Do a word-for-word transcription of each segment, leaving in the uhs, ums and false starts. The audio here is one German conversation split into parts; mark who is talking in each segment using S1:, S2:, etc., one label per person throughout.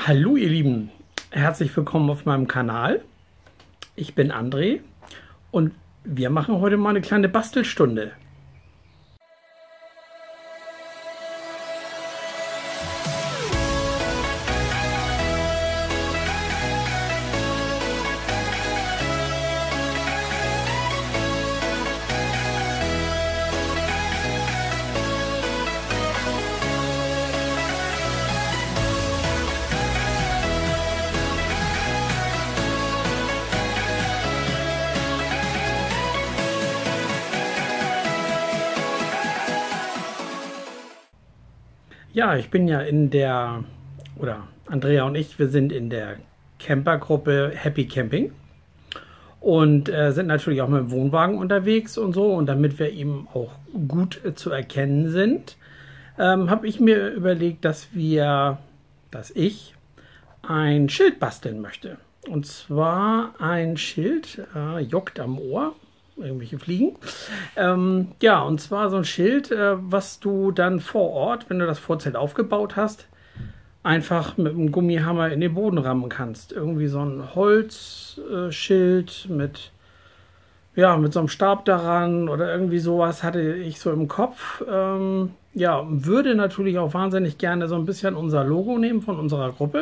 S1: Hallo ihr Lieben, herzlich willkommen auf meinem Kanal. Ich bin André und wir machen heute mal eine kleine Bastelstunde. Ja, ich bin ja in der, oder Andrea und ich, wir sind in der Campergruppe Happy Camping und äh, sind natürlich auch mit dem Wohnwagen unterwegs und so. Und damit wir eben auch gut äh, zu erkennen sind, ähm, habe ich mir überlegt, dass wir, dass ich ein Schild basteln möchte. Und zwar ein Schild, äh, juckt am Ohr. Irgendwelche Fliegen. Ähm, ja, und zwar so ein Schild, äh, was du dann vor Ort, wenn du das Vorzelt aufgebaut hast, einfach mit einem Gummihammer in den Boden rammen kannst. Irgendwie so ein Holzschild äh, mit, ja, mit so einem Stab daran oder irgendwie sowas hatte ich so im Kopf. Ähm, ja, würde natürlich auch wahnsinnig gerne so ein bisschen unser Logo nehmen von unserer Gruppe.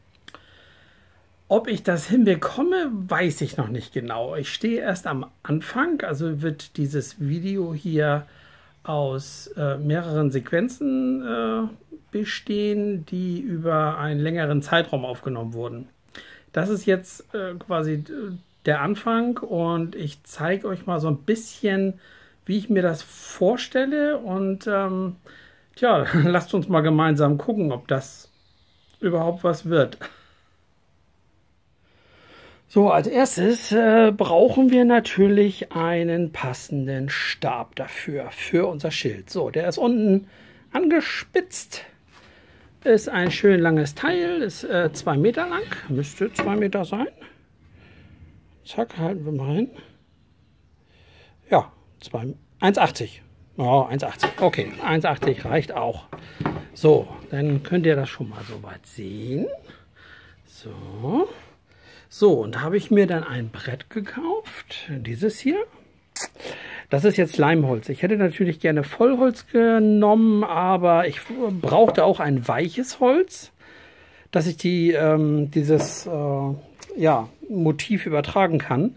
S1: Ob ich das hinbekomme, weiß ich noch nicht genau. Ich stehe erst am Anfang, also wird dieses Video hier aus äh, mehreren Sequenzen äh, bestehen, die über einen längeren Zeitraum aufgenommen wurden. Das ist jetzt äh, quasi der Anfang und ich zeige euch mal so ein bisschen, wie ich mir das vorstelle und ähm, tja, lasst uns mal gemeinsam gucken, ob das überhaupt was wird. So, als erstes äh, brauchen wir natürlich einen passenden Stab dafür, für unser Schild. So, der ist unten angespitzt, ist ein schön langes Teil, ist äh, zwei Meter lang, müsste zwei Meter sein. Zack, halten wir mal hin. Ja, eins achtzig. Ja, eins achtzig, okay, eins achtzig reicht auch. So, dann könnt ihr das schon mal so weit sehen. So. So, und da habe ich mir dann ein Brett gekauft, dieses hier. Das ist jetzt Leimholz. Ich hätte natürlich gerne Vollholz genommen, aber ich brauchte auch ein weiches Holz, dass ich die, ähm, dieses äh, ja, Motiv übertragen kann.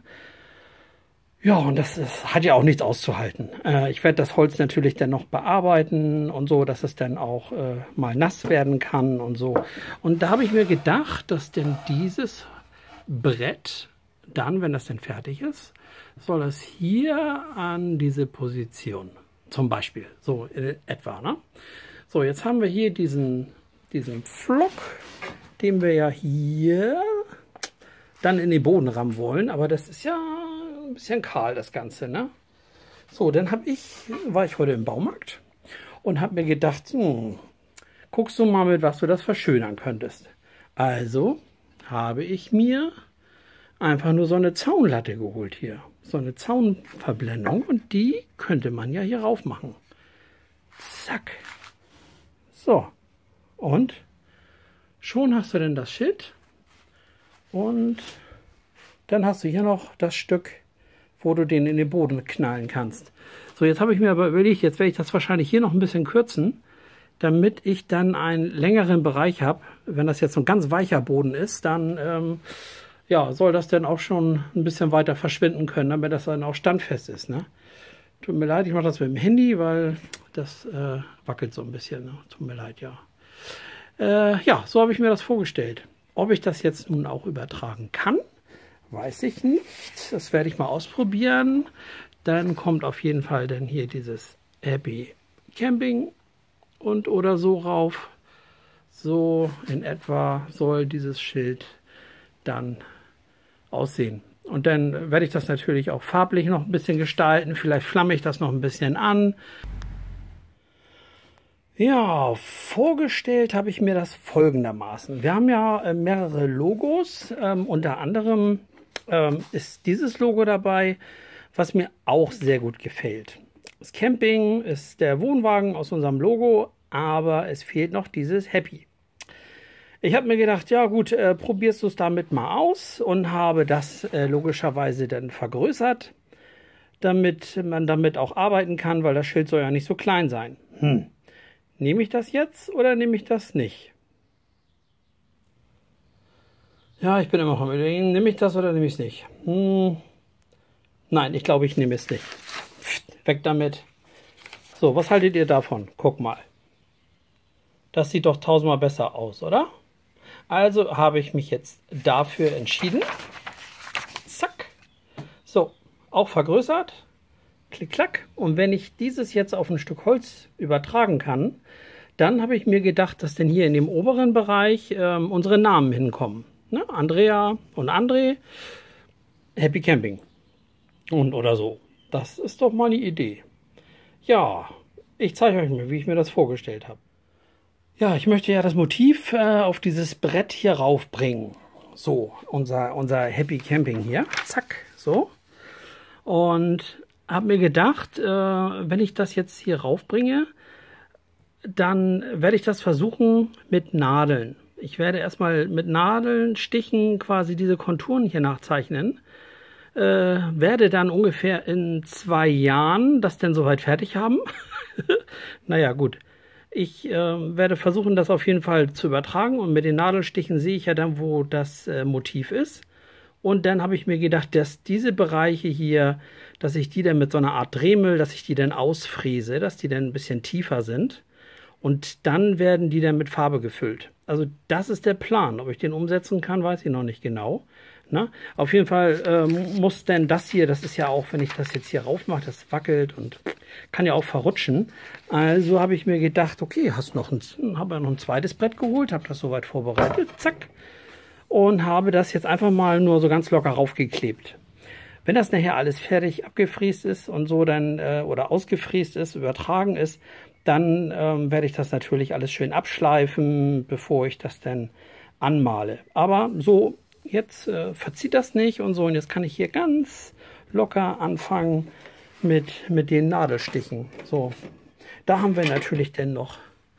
S1: Ja, und das ist, hat ja auch nichts auszuhalten. Äh, ich werde das Holz natürlich dann noch bearbeiten und so, dass es dann auch äh, mal nass werden kann und so. Und da habe ich mir gedacht, dass denn dieses Brett, dann, wenn das denn fertig ist, soll es hier an diese Position, zum Beispiel, so in etwa, ne? So, jetzt haben wir hier diesen, diesen Pflock, den wir ja hier dann in den Boden rammen wollen, aber das ist ja ein bisschen kahl, das Ganze, ne? So, dann habe ich, war ich heute im Baumarkt und habe mir gedacht, hm, guckst du mal, mit was du das verschönern könntest. Also habe ich mir einfach nur so eine Zaunlatte geholt hier. So eine Zaunverblendung und die könnte man ja hier rauf machen. Zack. So. Und schon hast du denn das Schild. Und dann hast du hier noch das Stück, wo du den in den Boden knallen kannst. So, jetzt habe ich mir aber überlegt, jetzt werde ich das wahrscheinlich hier noch ein bisschen kürzen, damit ich dann einen längeren Bereich habe. Wenn das jetzt so ein ganz weicher Boden ist, dann ähm, ja, soll das dann auch schon ein bisschen weiter verschwinden können, damit das dann auch standfest ist. Ne? Tut mir leid, ich mache das mit dem Handy, weil das äh, wackelt so ein bisschen. Ne? Tut mir leid, ja. Äh, ja, so habe ich mir das vorgestellt. Ob ich das jetzt nun auch übertragen kann, weiß ich nicht. Das werde ich mal ausprobieren. Dann kommt auf jeden Fall dann hier dieses Happy Camping und oder so rauf. So in etwa soll dieses Schild dann aussehen. Und dann werde ich das natürlich auch farblich noch ein bisschen gestalten. Vielleicht flamme ich das noch ein bisschen an. Ja, vorgestellt habe ich mir das folgendermaßen. Wir haben ja mehrere Logos. Ähm, unter anderem ähm, ist dieses Logo dabei, was mir auch sehr gut gefällt. Das Camping ist der Wohnwagen aus unserem Logo, aber es fehlt noch dieses Happy. Ich habe mir gedacht, ja gut, äh, probierst du es damit mal aus und habe das äh, logischerweise dann vergrößert, damit man damit auch arbeiten kann, weil das Schild soll ja nicht so klein sein. Hm. Nehme ich das jetzt oder nehme ich das nicht? Ja, ich bin immer noch am Überlegen, nehme ich das oder nehme ich es nicht? Hm. Nein, ich glaube, ich nehme es nicht. Weg damit. So, was haltet ihr davon? Guck mal. Das sieht doch tausendmal besser aus, oder? Also habe ich mich jetzt dafür entschieden. Zack. So, auch vergrößert. Klick, klack. Und wenn ich dieses jetzt auf ein Stück Holz übertragen kann, dann habe ich mir gedacht, dass denn hier in dem oberen Bereich ähm, unsere Namen hinkommen. Ne? Andrea und André. Happy Camping. Und oder so. Das ist doch mal eine Idee. Ja, ich zeige euch mal, wie ich mir das vorgestellt habe. Ja, ich möchte ja das Motiv äh, auf dieses Brett hier raufbringen. So, unser, unser Happy Camping hier. Zack, so. Und habe mir gedacht, äh, wenn ich das jetzt hier raufbringe, dann werde ich das versuchen mit Nadeln. Ich werde erstmal mit Nadeln, Stichen quasi diese Konturen hier nachzeichnen. Äh, werde dann ungefähr in zwei Jahren das denn soweit fertig haben. Naja, gut. Ich äh, werde versuchen, das auf jeden Fall zu übertragen. Und mit den Nadelstichen sehe ich ja dann, wo das äh, Motiv ist. Und dann habe ich mir gedacht, dass diese Bereiche hier, dass ich die dann mit so einer Art Dremel, dass ich die dann ausfräse, dass die dann ein bisschen tiefer sind. Und dann werden die dann mit Farbe gefüllt. Also das ist der Plan. Ob ich den umsetzen kann, weiß ich noch nicht genau. Na, auf jeden Fall ähm, muss denn das hier, das ist ja auch, wenn ich das jetzt hier rauf mache, das wackelt und kann ja auch verrutschen. Also habe ich mir gedacht, okay, hast noch ein, habe ja noch ein zweites Brett geholt, habe das soweit vorbereitet, zack. Und habe das jetzt einfach mal nur so ganz locker raufgeklebt. Wenn das nachher alles fertig abgefräst ist und so dann, äh, oder ausgefräst ist, übertragen ist, dann ähm, werde ich das natürlich alles schön abschleifen, bevor ich das dann anmale. Aber so jetzt äh, verzieht das nicht und so. Und jetzt kann ich hier ganz locker anfangen mit, mit den Nadelstichen. So, da haben wir natürlich dann noch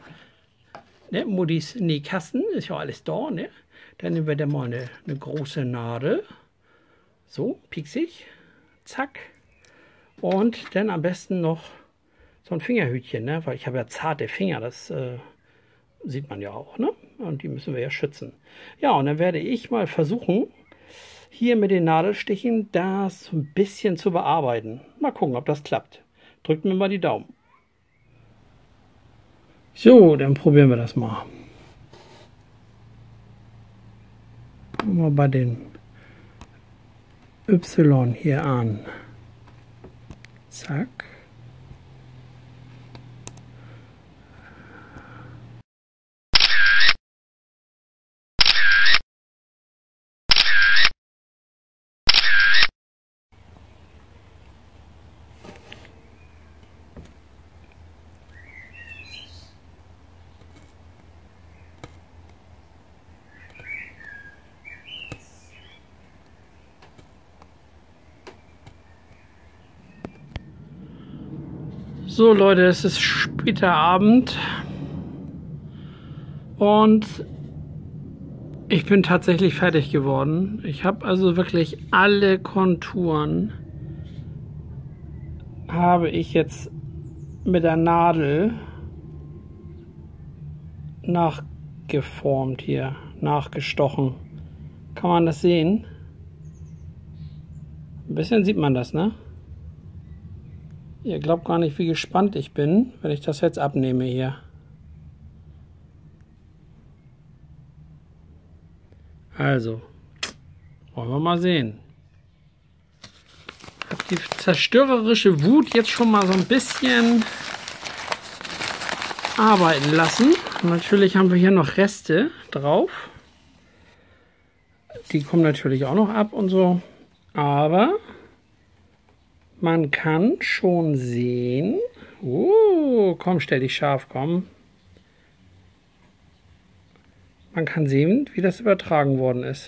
S1: ne, Muddis Nähkasten, ist ja alles da. Ne? Dann nehmen wir dann mal eine, eine große Nadel. So, pieksig. Zack. Und dann am besten noch so ein Fingerhütchen, ne? Weil ich habe ja zarte Finger, das äh, sieht man ja auch, ne? Und die müssen wir ja schützen. Ja, und dann werde ich mal versuchen, hier mit den Nadelstichen das ein bisschen zu bearbeiten. Mal gucken, ob das klappt. Drückt mir mal die Daumen. So, dann probieren wir das mal. Mal bei den Y hier an. Zack. So Leute, es ist später Abend und ich bin tatsächlich fertig geworden. Ich habe also wirklich alle Konturen habe ich jetzt mit der Nadel nachgeformt hier, nachgestochen. Kann man das sehen? Ein bisschen sieht man das, ne? Ihr glaubt gar nicht, wie gespannt ich bin, wenn ich das jetzt abnehme hier. Also, wollen wir mal sehen. Ich habe die zerstörerische Wut jetzt schon mal so ein bisschen arbeiten lassen. Und natürlich haben wir hier noch Reste drauf. Die kommen natürlich auch noch ab und so. Aber man kann schon sehen, uh, komm, stell dich scharf, komm. Man kann sehen, wie das übertragen worden ist.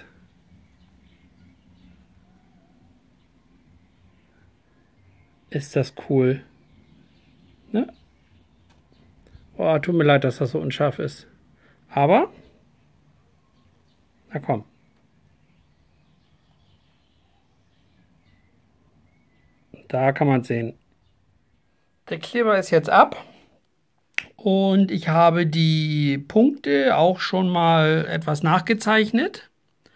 S1: Ist das cool. Ne? Oh, tut mir leid, dass das so unscharf ist. Aber Na komm. Da kann man es sehen. Der Kleber ist jetzt ab. Und ich habe die Punkte auch schon mal etwas nachgezeichnet.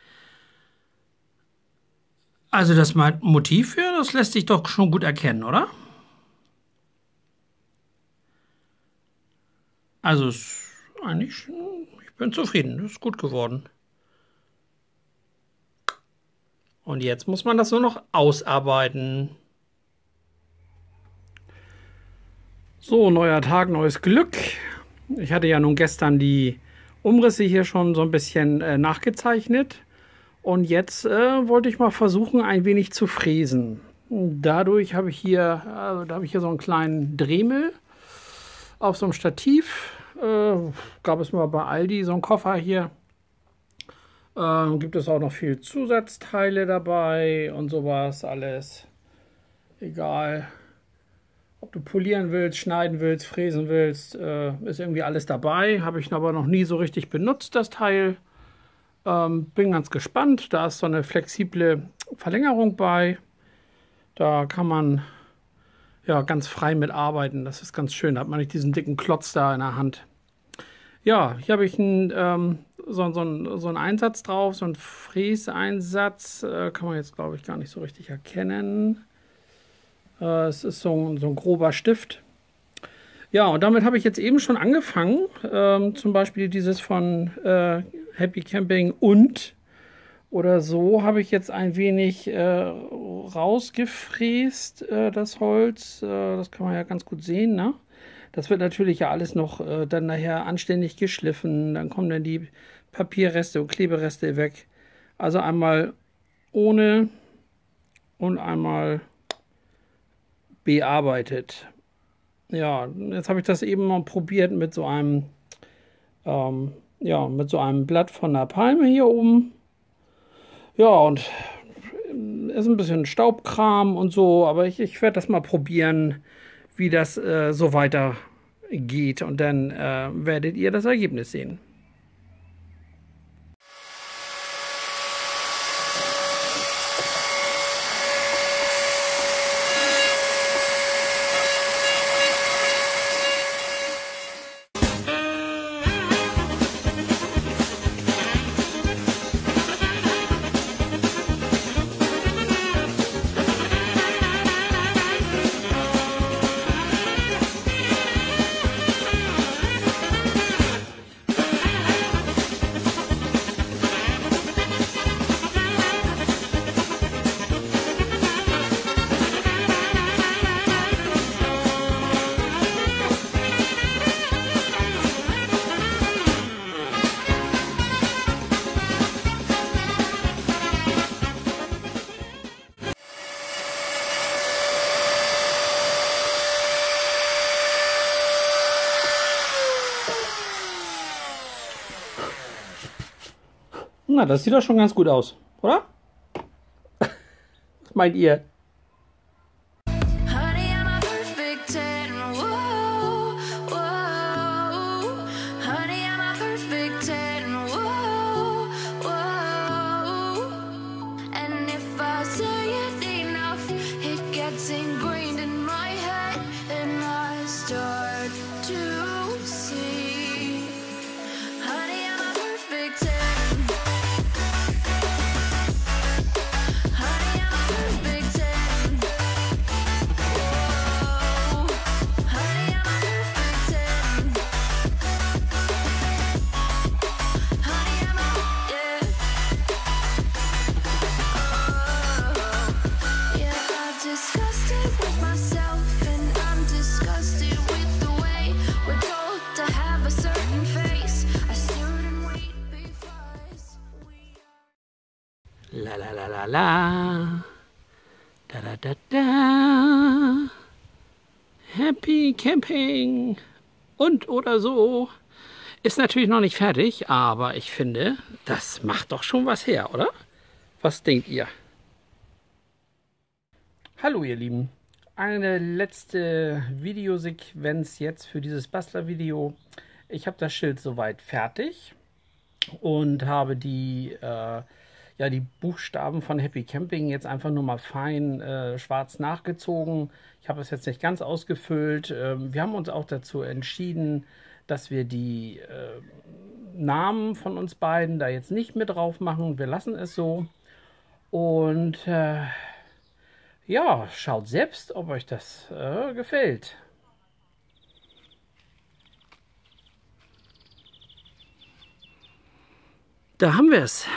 S1: Also das Motiv hier, das lässt sich doch schon gut erkennen, oder? Also ist eigentlich, ich bin zufrieden, das ist gut geworden. Und jetzt muss man das nur noch ausarbeiten. So, neuer Tag, neues Glück. Ich hatte ja nun gestern die Umrisse hier schon so ein bisschen äh, nachgezeichnet. Und jetzt äh, wollte ich mal versuchen, ein wenig zu fräsen. Dadurch habe ich hier, äh, da habe ich hier so einen kleinen Dremel auf so einem Stativ. Äh, gab es mal bei Aldi so einen Koffer hier. Äh, gibt es auch noch viel Zusatzteile dabei und sowas alles. Egal, ob du polieren willst, schneiden willst, fräsen willst, äh, ist irgendwie alles dabei. Habe ich aber noch nie so richtig benutzt, das Teil. Ähm, bin ganz gespannt. Da ist so eine flexible Verlängerung bei. Da kann man ja ganz frei mit arbeiten. Das ist ganz schön. Da hat man nicht diesen dicken Klotz da in der Hand. Ja, hier habe ich einen, ähm, so, so, so einen Einsatz drauf, so einen Fräseinsatz. Äh, kann man jetzt, glaube ich, gar nicht so richtig erkennen. Äh, es ist so, so ein grober Stift. Ja, und damit habe ich jetzt eben schon angefangen. Ähm, zum Beispiel dieses von äh, Happy Camping und oder so habe ich jetzt ein wenig äh, rausgefräst, äh, das Holz. Äh, das kann man ja ganz gut sehen, ne? Das wird natürlich ja alles noch äh, dann nachher anständig geschliffen. Dann kommen dann die Papierreste und Klebereste weg. Also einmal ohne und einmal bearbeitet. Ja, jetzt habe ich das eben mal probiert mit so einem, ähm, ja, mit so einem Blatt von der Palme hier oben. Ja, und ist ein bisschen Staubkram und so, aber ich, ich werde das mal probieren, wie das äh, so weiter geht. Und dann äh, werdet ihr das Ergebnis sehen. Na, das sieht doch schon ganz gut aus, oder? Was meint ihr? La la la la la. Da da da da. Happy Camping. Und oder so. Ist natürlich noch nicht fertig, aber ich finde, das macht doch schon was her, oder? Was denkt ihr? Hallo ihr Lieben. Eine letzte Videosequenz jetzt für dieses Bastlervideo. Ich habe das Schild soweit fertig. und habe die, äh, ja, die Buchstaben von Happy Camping jetzt einfach nur mal fein äh, schwarz nachgezogen. Ich habe es jetzt nicht ganz ausgefüllt. Ähm, wir haben uns auch dazu entschieden, dass wir die äh, Namen von uns beiden da jetzt nicht mit drauf machen. Wir lassen es so. Und äh, ja, schaut selbst, ob euch das äh, gefällt. Da haben wir es.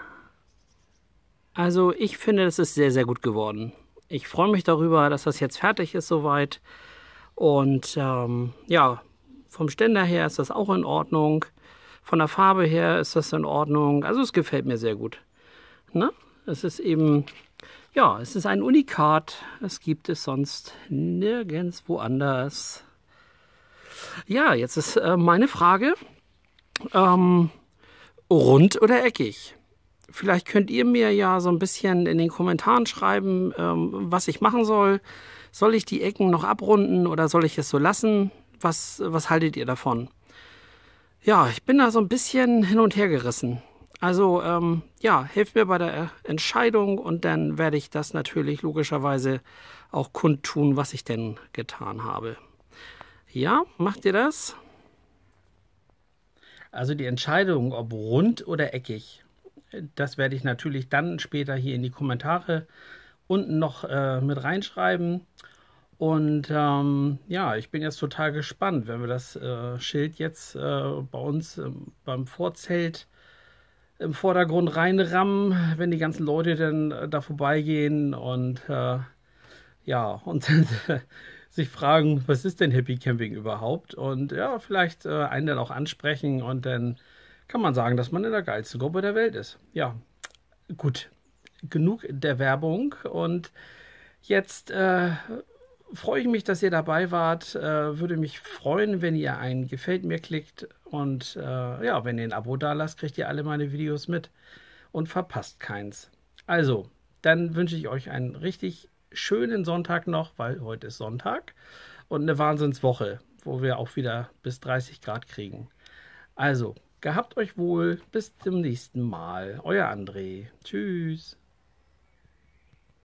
S1: Also ich finde, das ist sehr, sehr gut geworden. Ich freue mich darüber, dass das jetzt fertig ist soweit. Und ähm, ja, vom Ständer her ist das auch in Ordnung. Von der Farbe her ist das in Ordnung. Also es gefällt mir sehr gut. Ne? Es ist eben, ja, es ist ein Unikat. Es gibt es sonst nirgends woanders. Ja, jetzt ist äh, meine Frage, ähm, rund oder eckig? Vielleicht könnt ihr mir ja so ein bisschen in den Kommentaren schreiben, ähm, was ich machen soll. Soll ich die Ecken noch abrunden oder soll ich es so lassen? Was, was haltet ihr davon? Ja, ich bin da so ein bisschen hin und her gerissen. Also ähm, ja, helft mir bei der Entscheidung und dann werde ich das natürlich logischerweise auch kundtun, was ich denn getan habe. Ja, macht ihr das? Also die Entscheidung, ob rund oder eckig, das werde ich natürlich dann später hier in die Kommentare unten noch äh, mit reinschreiben. Und ähm, ja, ich bin jetzt total gespannt, wenn wir das äh, Schild jetzt äh, bei uns äh, beim Vorzelt im Vordergrund reinrammen, wenn die ganzen Leute dann äh, da vorbeigehen und äh, ja, und sich fragen, was ist denn Happy Camping überhaupt? Und ja, vielleicht äh, einen dann auch ansprechen und dann kann man sagen, dass man in der geilsten Gruppe der Welt ist. Ja, gut, genug der Werbung und jetzt äh, freue ich mich, dass ihr dabei wart. Äh, würde mich freuen, wenn ihr ein Gefällt mir klickt und äh, ja, wenn ihr ein Abo da lasst, kriegt ihr alle meine Videos mit und verpasst keins. Also, dann wünsche ich euch einen richtig schönen Sonntag noch, weil heute ist Sonntag und eine Wahnsinnswoche, wo wir auch wieder bis dreißig Grad kriegen. Also, gehabt euch wohl, bis zum nächsten Mal. Euer André. Tschüss.